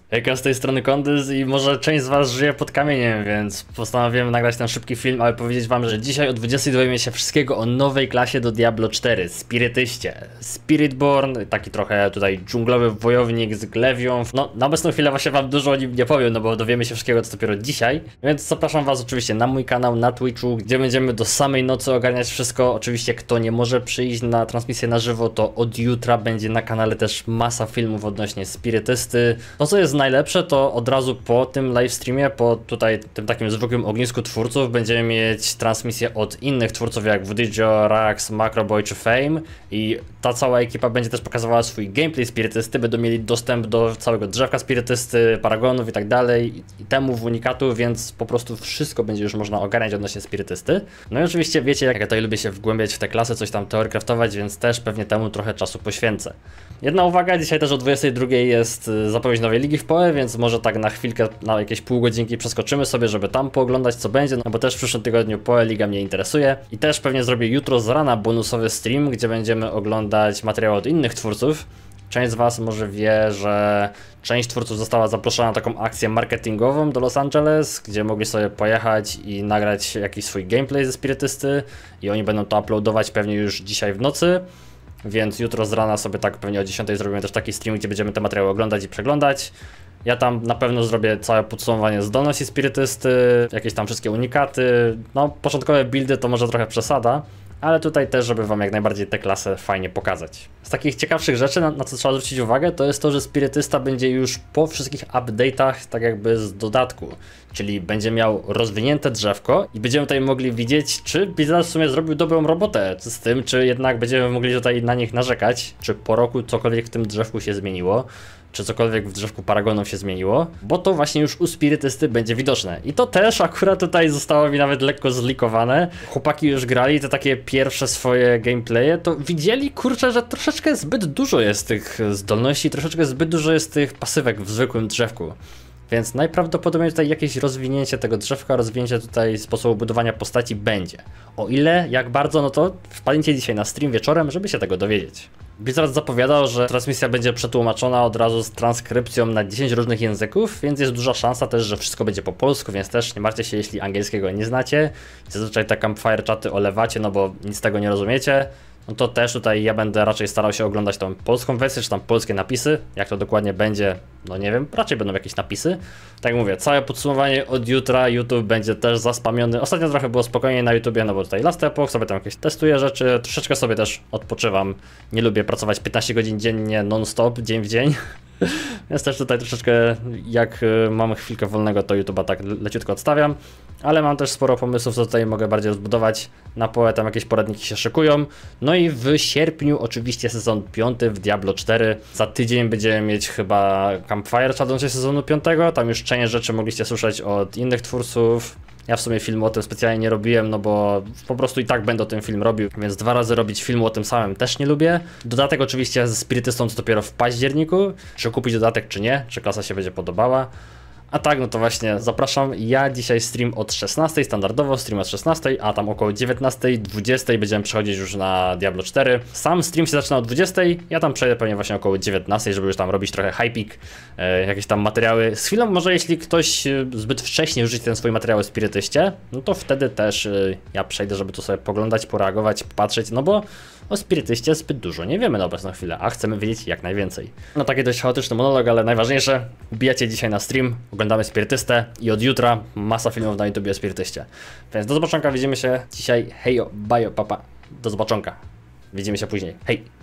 Hejka, z tej strony Kondys i może część z was żyje pod kamieniem, więc postanowiłem nagrać ten szybki film, aby powiedzieć wam, że dzisiaj o 20 dowiemy się wszystkiego o nowej klasie do Diablo 4, Spirytyście. Spiritborn, taki trochę tutaj dżunglowy wojownik z glewią. No, na obecną chwilę właśnie wam dużo o nim nie powiem, no bo dowiemy się wszystkiego to dopiero dzisiaj. Więc zapraszam was oczywiście na mój kanał, na Twitchu, gdzie będziemy do samej nocy ogarniać wszystko. Oczywiście kto nie może przyjść na transmisję na żywo, to od jutra będzie na kanale też masa filmów odnośnie Spirytysty. To co jest najlepsze, to od razu po tym livestreamie, po tutaj tym takim zwykłym ognisku twórców będziemy mieć transmisję od innych twórców jak Wdijo, Rax, Macroboy czy Fame i ta cała ekipa będzie też pokazywała swój gameplay Spirytysty, będą mieli dostęp do całego drzewka Spirytysty, paragonów i tak dalej i temu w unikatu, więc po prostu wszystko będzie już można ogarniać odnośnie Spirytysty. No i oczywiście wiecie, jak ja tutaj lubię się wgłębiać w te klasy, coś tam teorykraftować, więc też pewnie temu trochę czasu poświęcę. Jedna uwaga, dzisiaj też o 22 jest zapowiedź nowej ligi w PoE, więc może tak na chwilkę, na jakieś pół godzinki przeskoczymy sobie, żeby tam pooglądać co będzie, no bo też w przyszłym tygodniu PoE Liga mnie interesuje. I też pewnie zrobię jutro z rana bonusowy stream, gdzie będziemy oglądać materiały od innych twórców. Część z was może wie, że część twórców została zaproszona na taką akcję marketingową do Los Angeles, gdzie mogli sobie pojechać i nagrać jakiś swój gameplay ze Spirytysty i oni będą to uploadować pewnie już dzisiaj w nocy. Więc jutro z rana sobie tak pewnie o 10 zrobimy też taki stream, gdzie będziemy te materiały oglądać i przeglądać. Ja tam na pewno zrobię całe podsumowanie zdolności Spirytysty, jakieś tam wszystkie unikaty. No, początkowe buildy to może trochę przesada, ale tutaj też, żeby wam jak najbardziej tę klasę fajnie pokazać. Z takich ciekawszych rzeczy, na co trzeba zwrócić uwagę, to jest to, że Spirytysta będzie już po wszystkich update'ach tak jakby z dodatku. Czyli będzie miał rozwinięte drzewko i będziemy tutaj mogli widzieć, czy Blizzard w sumie zrobił dobrą robotę z tym, czy jednak będziemy mogli tutaj na nich narzekać, czy po roku cokolwiek w tym drzewku się zmieniło, czy cokolwiek w drzewku Paragonów się zmieniło, bo to właśnie już u Spirytysty będzie widoczne. I to też akurat tutaj zostało mi nawet lekko zlikowane. Chłopaki już grali te takie pierwsze swoje gameplaye, to widzieli, kurczę, że troszeczkę zbyt dużo jest tych zdolności, troszeczkę zbyt dużo jest tych pasywek w zwykłym drzewku. Więc najprawdopodobniej tutaj jakieś rozwinięcie tego drzewka, rozwinięcie tutaj sposobu budowania postaci będzie. O ile, jak bardzo, no to wpadnijcie dzisiaj na stream wieczorem, żeby się tego dowiedzieć. Blizzard zapowiadał, że transmisja będzie przetłumaczona od razu z transkrypcją na 10 różnych języków, więc jest duża szansa też, że wszystko będzie po polsku, więc też nie martwcie się, jeśli angielskiego nie znacie. Zazwyczaj te campfire czaty olewacie, no bo nic z tego nie rozumiecie. No to też tutaj ja będę raczej starał się oglądać tą polską wersję, czy tam polskie napisy. Jak to dokładnie będzie, no nie wiem, raczej będą jakieś napisy. Tak jak mówię, całe podsumowanie od jutra, YouTube będzie też zaspamiony. Ostatnio trochę było spokojniej na YouTubie, no bo tutaj Last Epoch, sobie tam jakieś testuję rzeczy, troszeczkę sobie też odpoczywam. Nie lubię pracować 15 godzin dziennie non-stop, dzień w dzień. Więc też tutaj troszeczkę, jak mam chwilkę wolnego, to YouTube'a tak leciutko odstawiam. Ale mam też sporo pomysłów, co tutaj mogę bardziej rozbudować. Na PoE tam jakieś poradniki się szykują. No i w sierpniu oczywiście sezon 5 w Diablo 4. Za tydzień będziemy mieć chyba Campfire odnośnie sezonu 5. Tam już część rzeczy mogliście słyszeć od innych twórców. Ja w sumie filmu o tym specjalnie nie robiłem, no bo po prostu i tak będę o tym film robił, więc 2 razy robić filmu o tym samym też nie lubię. Dodatek oczywiście ze Spirytystą to dopiero w październiku. Czy kupić dodatek, czy nie, czy klasa się będzie podobała. A tak, no to właśnie zapraszam. Ja dzisiaj stream od 16, standardowo stream od 16, a tam około 19, 20 będziemy przechodzić już na Diablo 4. Sam stream się zaczyna o 20, ja tam przejdę pewnie właśnie około 19, żeby już tam robić trochę hypik, jakieś tam materiały. Z chwilą może jeśli ktoś zbyt wcześnie wrzuci ten swój materiał o Spirytyście, no to wtedy też ja przejdę, żeby tu sobie poglądać, poreagować, popatrzeć, no bo o Spirytyście zbyt dużo nie wiemy na obecną chwilę, a chcemy wiedzieć jak najwięcej. No taki dość chaotyczny monolog, ale najważniejsze, wbijacie dzisiaj na stream, oglądamy Spirytystę i od jutra masa filmów na YouTube o Spirytyście. Więc do zobaczonka, widzimy się dzisiaj, hejo, bajo, papa, do zobaczonka, widzimy się później, hej!